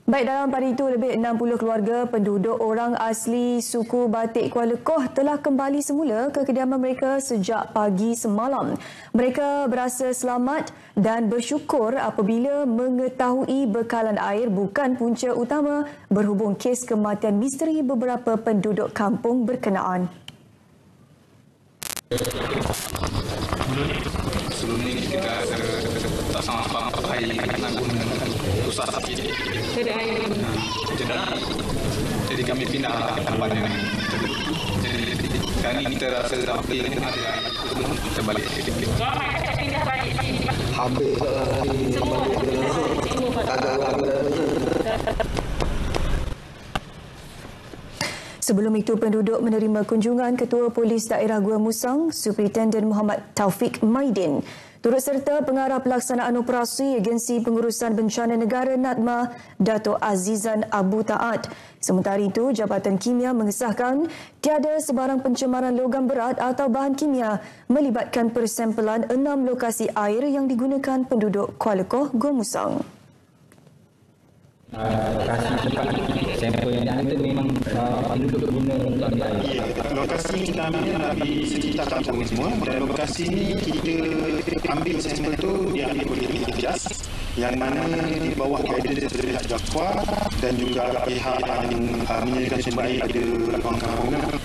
Baik, dalam pada itu, lebih 60 keluarga penduduk orang asli suku Batik Kuala Koh telah kembali semula ke kediaman mereka sejak pagi semalam. Mereka berasa selamat dan bersyukur apabila mengetahui bekalan air bukan punca utama berhubung kes kematian misteri beberapa penduduk kampung berkenaan. Sebelum ini kita tak sangat faham air kerana guna susah sakit. Jadi kami pindah tempatnya. Jadi kali ini kita rasa sampai ada air kita balik. Habis Sebelum itu, penduduk menerima kunjungan Ketua Polis Daerah Gua Musang, Superintendent Muhammad Taufik Maidin. Turut serta pengarah pelaksanaan operasi Agensi Pengurusan Bencana Negara NADMA, Dato' Azizan Abu Taat. Sementara itu, Jabatan Kimia mengesahkan tiada sebarang pencemaran logam berat atau bahan kimia melibatkan persempelan 6 lokasi air yang digunakan penduduk Kuala Koh, Gua Musang. Lokasi tempat sampel yang ada memang penduduk guna untuk ambil air. Lokasi kita ambil di sekitar kampung semua, dan lokasi ni kita ambil sampel tu diambil oleh Ijas yang mana di bawah guidance dari pihak JAKWA dan juga pihak yang menyediakan sumber air pada kampung-kampung.